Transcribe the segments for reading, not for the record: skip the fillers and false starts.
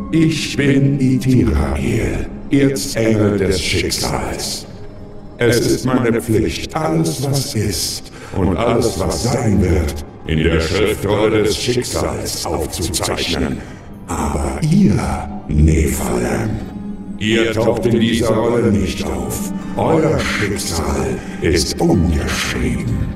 Ich bin Itirael, Erzengel des Schicksals. Es ist meine Pflicht, alles was ist und alles was sein wird, in der Schriftrolle des Schicksals aufzuzeichnen. Aber ihr, Nephalem, ihr taucht in dieser Rolle nicht auf. Euer Schicksal ist ungeschrieben.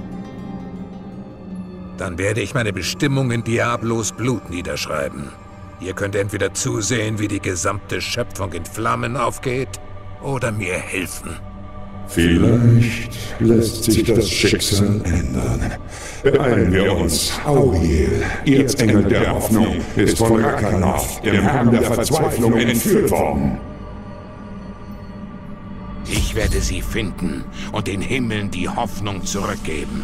Dann werde ich meine Bestimmung in Diablos Blut niederschreiben. Ihr könnt entweder zusehen, wie die gesamte Schöpfung in Flammen aufgeht, oder mir helfen. Vielleicht lässt sich das Schicksal ändern. Beeilen wir uns. Auriel, Erzengel der Hoffnung, ist von Rakanov, dem Herrn der Verzweiflung, entführt worden. Ich werde sie finden und den Himmeln die Hoffnung zurückgeben.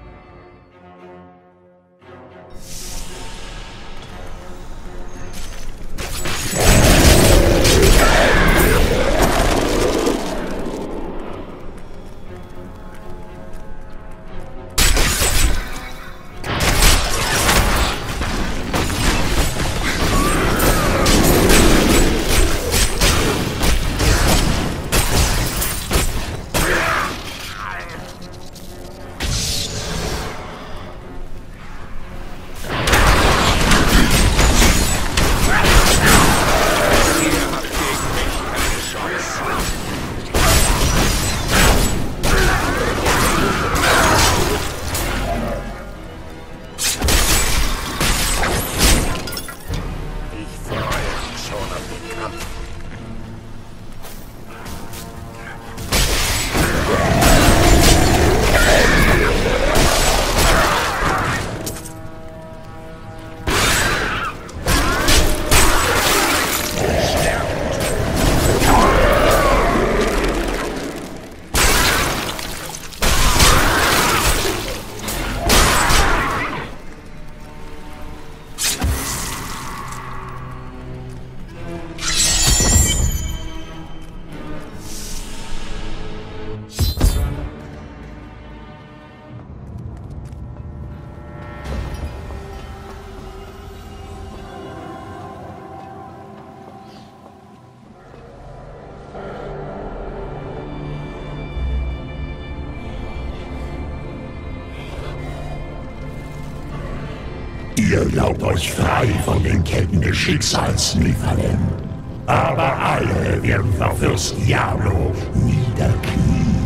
Ihr glaubt euch frei von den Ketten des Schicksals, Nephalem. Aber alle werden vor Fürst Diablo niederknien.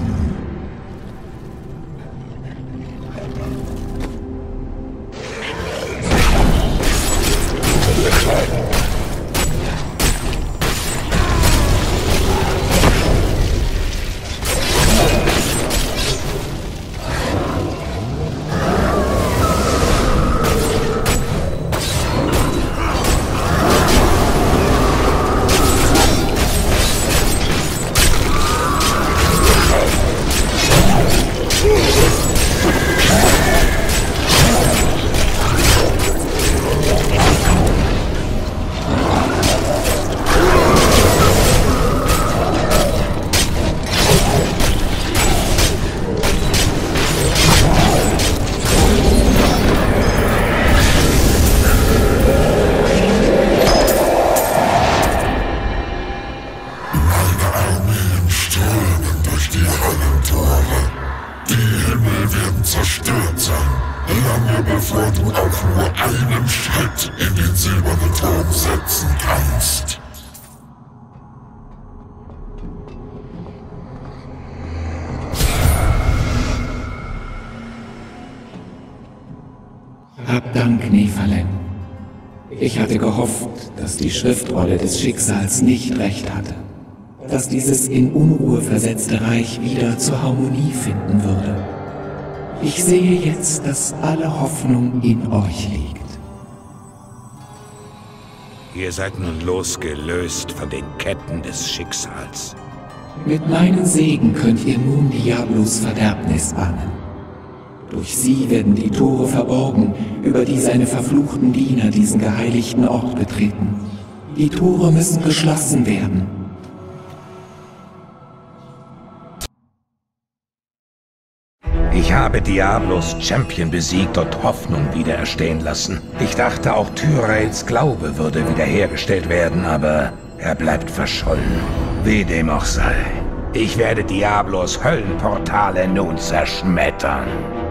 Zerstört sein, lange bevor du auch nur einen Schritt in den silbernen Turm setzen kannst. Hab Dank, Nephalem. Ich hatte gehofft, dass die Schriftrolle des Schicksals nicht recht hatte, dass dieses in Unruhe versetzte Reich wieder zur Harmonie finden würde. Ich sehe jetzt, dass alle Hoffnung in euch liegt. Ihr seid nun losgelöst von den Ketten des Schicksals. Mit meinem Segen könnt ihr nun Diablos Verderbnis bahnen. Durch sie werden die Tore verborgen, über die seine verfluchten Diener diesen geheiligten Ort betreten. Die Tore müssen geschlossen werden. Ich Ich habe Diablos Champion besiegt und Hoffnung wiedererstehen lassen. Ich dachte, auch Tyraels Glaube würde wiederhergestellt werden, aber er bleibt verschollen. Wie dem auch sei. Ich werde Diablos Höllenportale nun zerschmettern.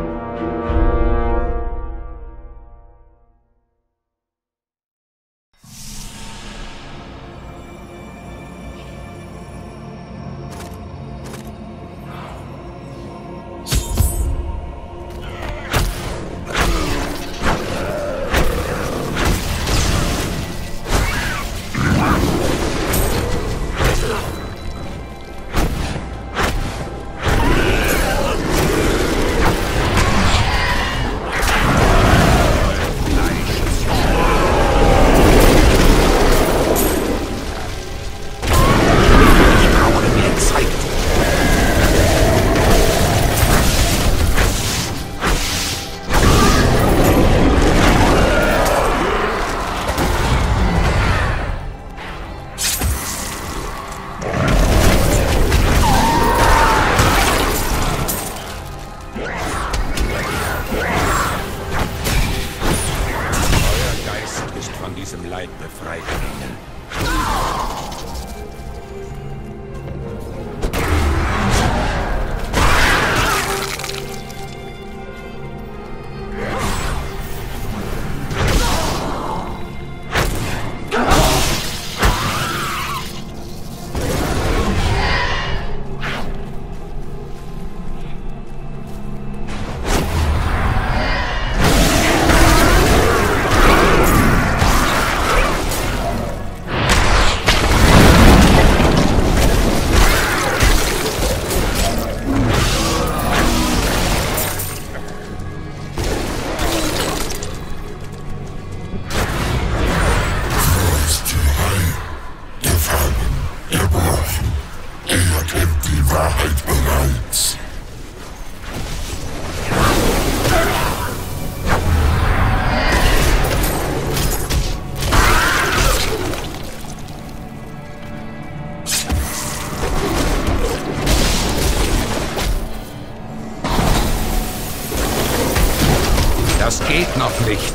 Das geht noch nicht.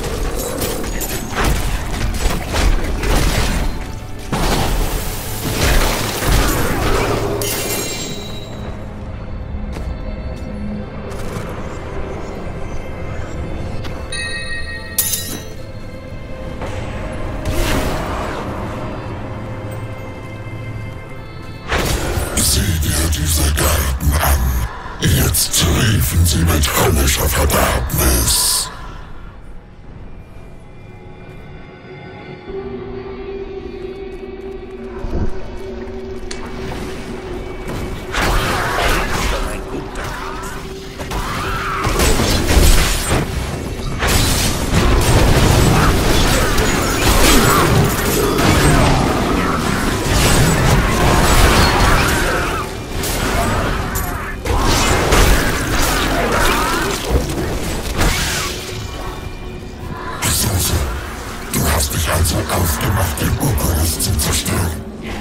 Sieh dir diese Garten an. Jetzt triefen sie mit höllischer Verderbnis. Also aufgemacht, den Urkolos zu zerstören.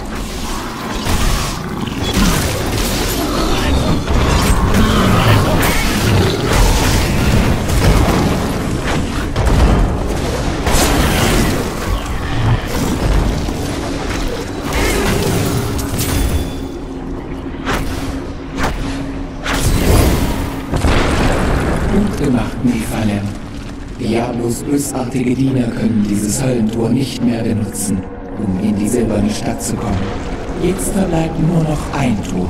Gut gemacht, Nephalem. Diablos bösartige Diener können dieses Höllentor nicht mehr benutzen, um in die silberne Stadt zu kommen. Jetzt verbleibt nur noch ein Tor.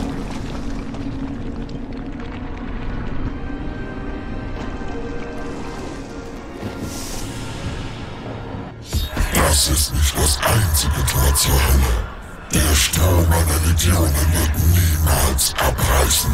Das ist nicht das einzige Tor zur Hölle. Der Strom meiner Legionen wird niemals abreißen.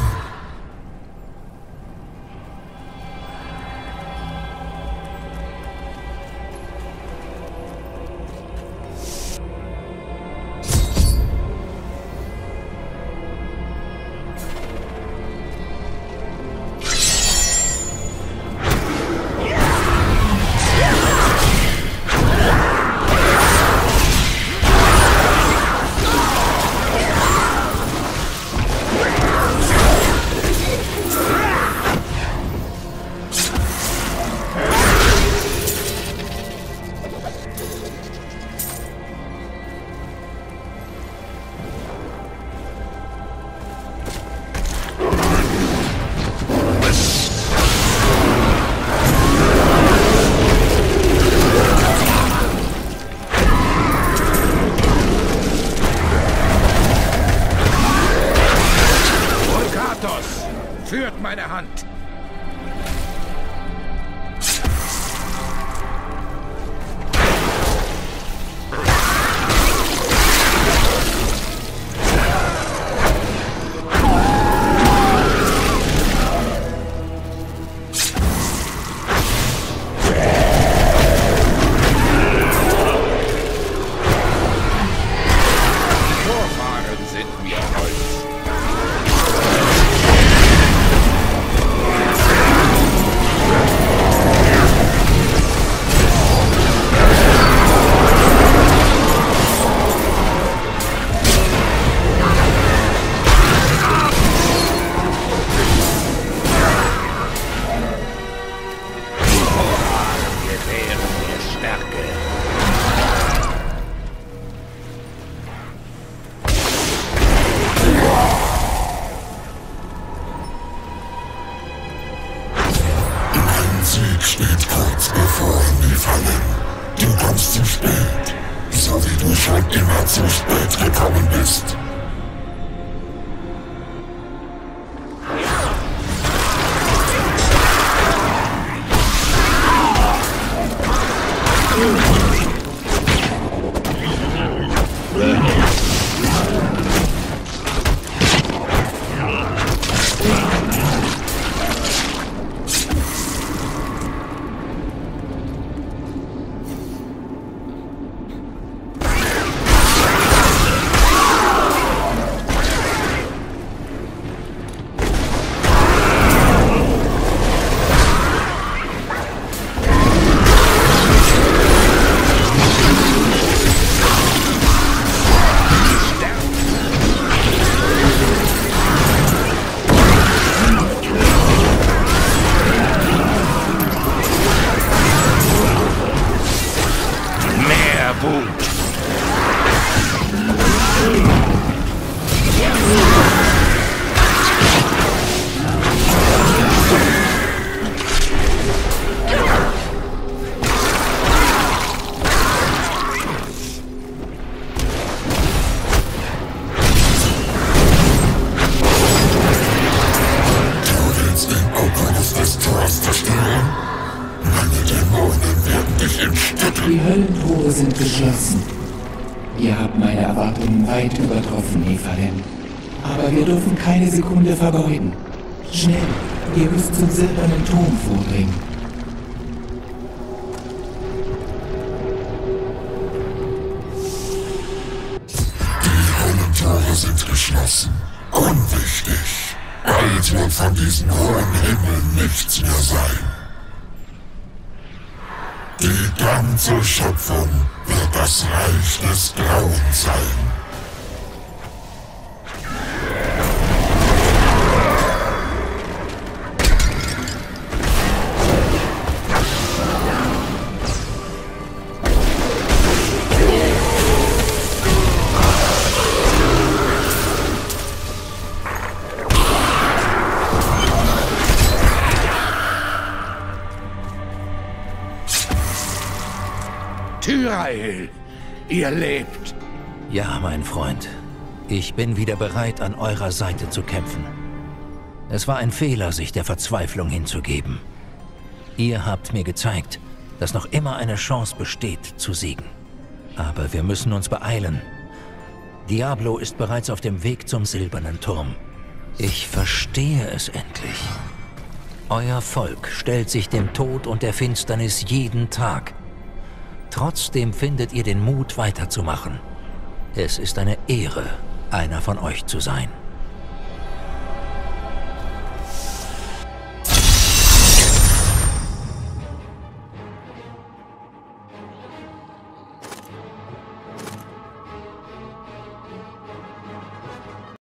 Hand. Steht kurz bevor, Nephalem. Du kommst zu spät, so wie du schon immer zu spät gekommen bist. Die Höllentore sind geschlossen. Ihr habt meine Erwartungen weit übertroffen, Nephalem. Aber wir dürfen keine Sekunde vergeuden. Schnell, ihr müsst zum silbernen Turm vordringen. Die Höllentore sind geschlossen. Unwichtig. Bald wird von diesem hohen Himmel nichts mehr sein. Die ganze Schöpfung wird das Reich des Grauens sein. Tyrael, ihr lebt. Ja, mein Freund. Ich bin wieder bereit, an eurer Seite zu kämpfen. Es war ein Fehler, sich der Verzweiflung hinzugeben. Ihr habt mir gezeigt, dass noch immer eine Chance besteht, zu siegen. Aber wir müssen uns beeilen. Diablo ist bereits auf dem Weg zum silbernen Turm. Ich verstehe es endlich. Euer Volk stellt sich dem Tod und der Finsternis jeden Tag. Trotzdem findet ihr den Mut, weiterzumachen. Es ist eine Ehre, einer von euch zu sein.